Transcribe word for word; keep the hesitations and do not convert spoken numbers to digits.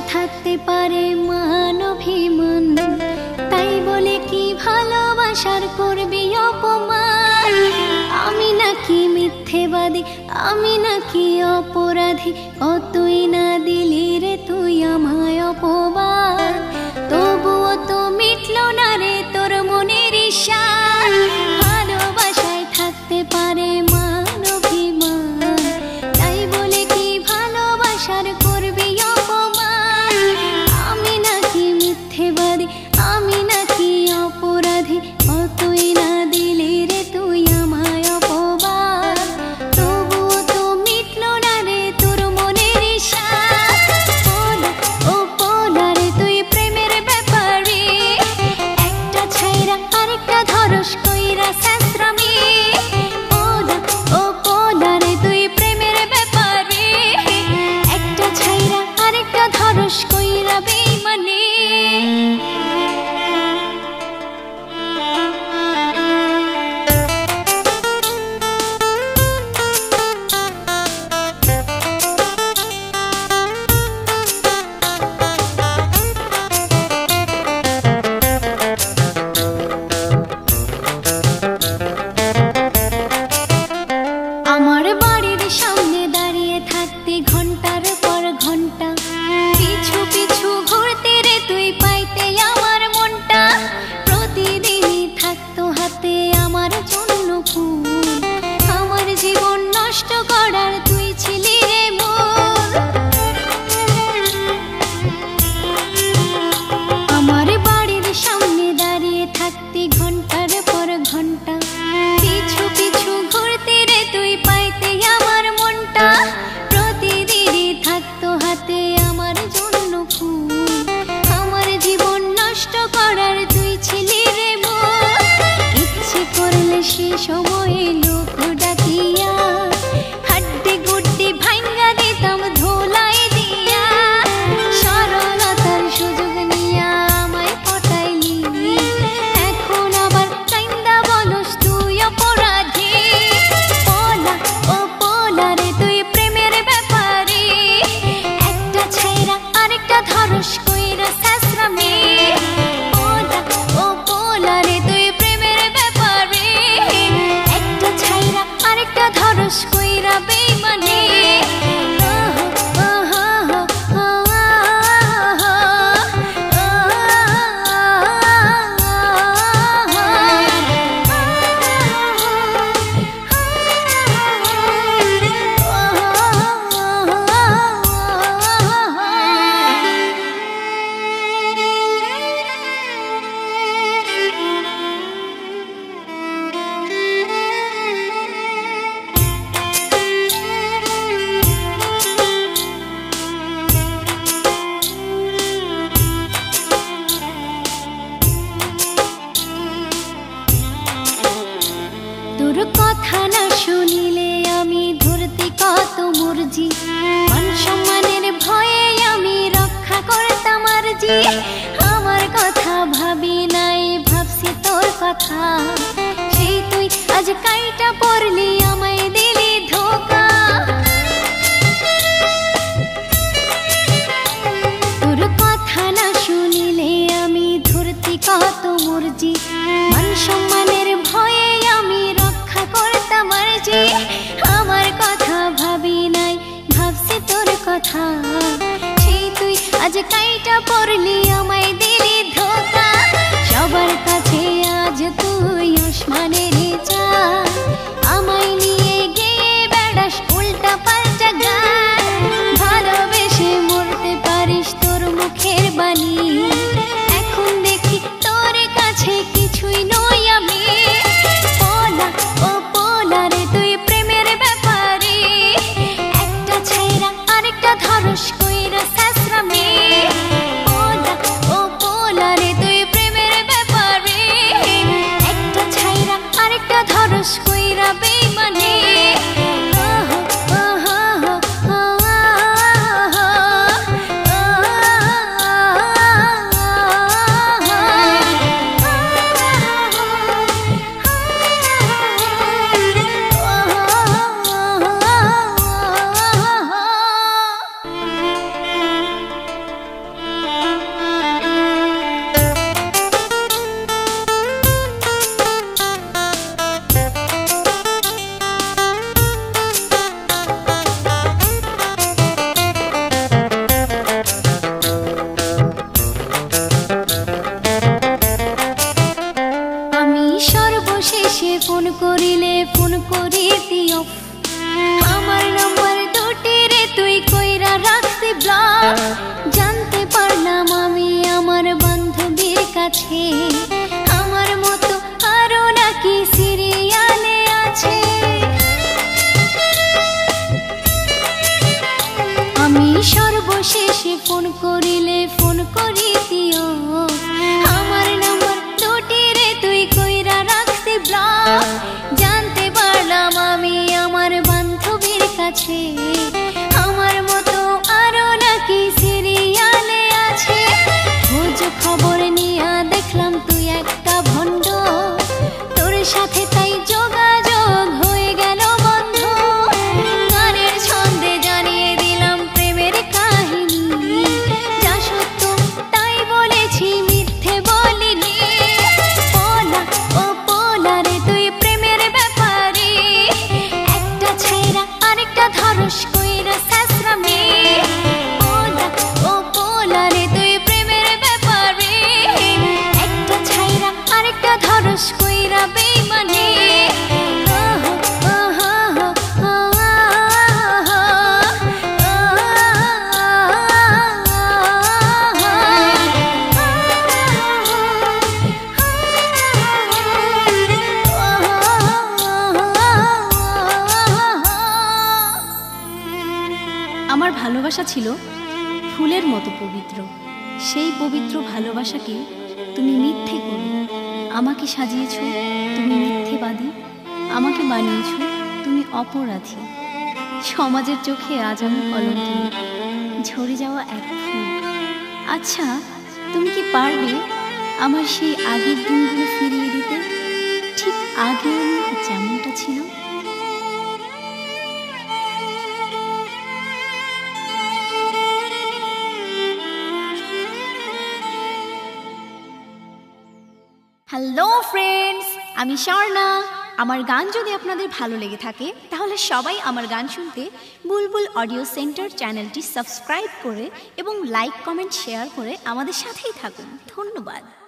থাকতে পারে মান অভিমান, তাই বলে কি ভালোবাসার করবি অপমান? আমি নাকি মিথ্যেবাদী, আমি নাকি অপরাধী, কতই না দিলি রে তুই আমায় অপবাদ। তবুও তো মিটলো না রে তোর মনের ইশারা। ভালোবাসায় থাকতে পারে মান অভিমান, তাই বলে কি ভালোবাসার করবি অপমান? আমি নাকি মিথ্যেবাদী, আমি নাকি অপরাধী, কতই না দিলি রে তুই আমায় অপবাদ। তবুও তো মিটলো না রে তোর মনের ইশারা। পোলা ও পোলা রে তুই প্রেমের ব্যাপারে, একটা ছাইরা আরেকটা ধরস কইরা শাস্ত্রামি। পোলা ও পোলা রে তুই প্রেমের ব্যাপারে, একটা ছাইরা আরেকটা ধরস কইরা বেইমানি। আমার বাড়ির সামনে দাঁড়িয়ে থাকতি ঘন্টার পর ঘন্টা, পিছু পিছু ঘুরতে রে তুই পাইতে আমার মনটা। প্রতিদিনই থাকতো হাতে আমার জন্য ফুল, আমার জীবন নষ্ট করার তুই ছিলি রে মূল। আমার বাড়ির সামনে দাঁড়িয়ে থাকতি ঘন্টার পর ঘন্টা, পিছু পিছু ঘুরতে রে তুই পাইতে আমার মনটা। প্রতিদিনই থাকতো হাতে আমার জন্য ফুল, আমার জীবন নষ্ট করার তুই ছিলি রে মূল। ইচ্ছে করলে সে সময়ে লোক ডাকিয়া, হাড্ডি গুড্ডি ভাঙ্গা দিতাম ধোলাই দিয়া। সরলতার সুযোগ নিয়া আমায় পটাইলি, এখন আবার কাইন্দা বলস তুই অপরাধী। পোলা ও পোলা রে তুই প্রেমের ব্যাপারে, একটা ছাইরা আরেকটা ধরস কইরা শাস্ত্রামি। পোলা ও পোলা রে তুই প্রেমের ব্যাপারে, একটা ছাইরা আরেকটা ধরস কইরা বেইমানি। তোর কথা না শুনিলে আমি ধরতি কত মর্জি, মান সম্মানের ভয়ে আমি রক্ষা করতাম আরজি। আমার কথা ভাবি নাই ভাবছি তোর কথা, সেই তুই আজ কাইটা পড়লি আমায় দিলি ধোকা। তোর কথা না শুনিলে আমি ধরতি কত মর্জি, মান সম্মানের ভয়ে আমি রক্ষা করতাম আরজি। আমার কথা ভাবি নাই ভাবছি তোর কথা, সেই তুই আজ কাইটা পড়লি আমায় দিলি ধোকা। সবার কাছে আজ তুই আসমানের চাঁদ, আমায় নিয়ে গিয়ে বেড়াস উল্টা পাল্টা গান। ভালোবেসে মরতে পারিস তোর মুখের বাণী, এখন দেখি তোর কাছে কিছুই নই আমি। পোলা ও পোলা রে তুই প্রেমের ব্যাপারে, একটা ছাইরা আরেকটা ধরস কইরা শাস্ত্রামি। পোলা ও আছে, আমার মতো আরো নাকি সিরিয়ালে আছে। আমি সর্বশেষে ফোন করিলে ফোন করি দিও, আমার নাম্বার দুটি রে তুই কইরা রাখছি ব্লক। জানতে পারলাম আমি আমার বান্ধবীর কাছে, আমার মতো আরো নাকি সিরিয়ালে আছে। খোঁজ খবর নিয়া দেখলাম তুই একটা ভণ্ড, তোর সাথে তাই যোগাযোগ হয়ে গেল বন্ধ। গানের ছন্দে জানিয়ে দিলাম প্রেমের কাহিনী, যা সত্য তাই বলেছি মিথ্যে বলিনি। পোলা ও পোলা রে তুই প্রেমের ব্যাপারে, একটা ছাইরা আরেকটা ধরস কইরা শাসরামি। পোলা ও পোলা রে তুই প্রেমের ব্যাপারে, একটা ছাইরা আরেকটা ধরস কইরা বেইমানি। আমার ভালোবাসা ছিল ফুলের মতো পবিত্র, সেই পবিত্র ভালোবাসাকে তুমি মিথ্যে করে আমাকে সাজিয়েছ, তুমি মিথ্যেবাদী, আমাকে বানিয়েছ তুমি অপরাধী। সমাজের চোখে আজ আমি কলঙ্কিনী, ঝরে যাওয়া এক ফুল। আচ্ছা, তুমি কি পারবে আমার সেই আগের দিনগুলো ফিরিয়ে দিতে, ঠিক আগে আমি যেমনটা ছিল? হ্যালো ফ্রেন্ডস, আমি স্বর্ণা। আমার গান যদি আপনাদের ভালো লেগে থাকে তাহলে সবাই আমার গান শুনতে বুলবুল অডিও সেন্টার চ্যানেলটি সাবস্ক্রাইব করে এবং লাইক কমেন্ট শেয়ার করে আমাদের সাথেই থাকুন। ধন্যবাদ।